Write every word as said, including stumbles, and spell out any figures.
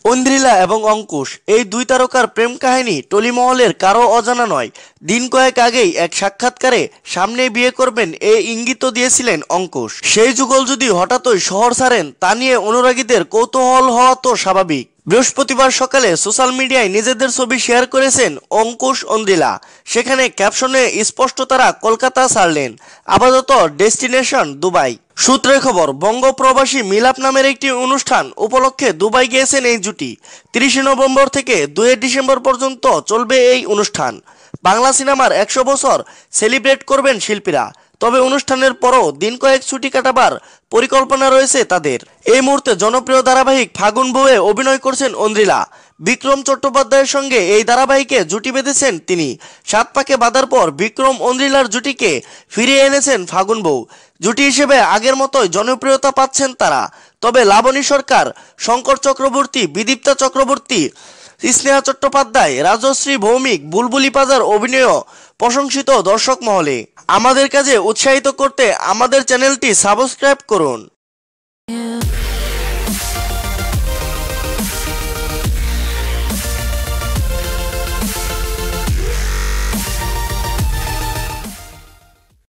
ঐন্দ্রিলা এবং অঙ্কুশ এই দুই তারকার প্রেম কাহিনী টলিমহলের কারো অজানা নয়। দিন কয়েক আগেই এক সাক্ষাৎকারে সামনে বিয়ে করবেন এই ইঙ্গিতও দিয়েছিলেন অঙ্কুশ। সেই যুগল যদি হঠাৎই শহর ছাড়েন তা নিয়ে অনুরাগীদের কৌতূহল হওয়া তো স্বাভাবিক। বৃহস্পতিবার সকালে সোশ্যাল মিডিয়ায় নিজেদের ছবি শেয়ার করেছেন অঙ্কুশ ঐন্দ্রিলা। সেখানে ক্যাপশনে স্পষ্ট তারা কলকাতা ছাড়লেন, আপাতত ডেস্টিনেশন দুবাই। সূত্রের খবর, বঙ্গপ্রবাসী মিলাপ নামের একটি অনুষ্ঠান উপলক্ষে দুবাই গিয়েছেন এই জুটি। তিরিশে নভেম্বর থেকে দুই ডিসেম্বর পর্যন্ত চলবে এই অনুষ্ঠান। বাংলা সিনেমার একশো বছর সেলিব্রেট করবেন শিল্পীরা। তবে অনুষ্ঠানের পরও দিন কয়েক ছুটি কাটাবার পরিকল্পনা রয়েছে তাদের। এই মুহূর্তে জনপ্রিয় ধারাবাহিক ফাগুন বউয়ে অভিনয় করছেন ঐন্দ্রিলা। বিক্রম চট্টোপাধ্যায়ের সঙ্গে এই ধারাবাহিকে জুটি বেঁধেছেন তিনি। সাত পাকে বাঁধার পর বিক্রম ঐন্দ্রিলার জুটিকে ফিরিয়ে এনেছেন ফাগুন বউ। জুটি হিসেবে আগের মতোই জনপ্রিয়তা পাচ্ছেন তারা। তবে লাবণী সরকার, শঙ্কর চক্রবর্তী, বিদীপ্তা চক্রবর্তী, স্নেহা চট্টোপাধ্যায়, রাজশ্রী ভৌমিক, বুলবুলি পাজার অভিনয় প্রশংসিত দর্শক মহলে। আমাদের কাজে উৎসাহিত করতে আমাদের চ্যানেলটি সাবস্ক্রাইব করুন।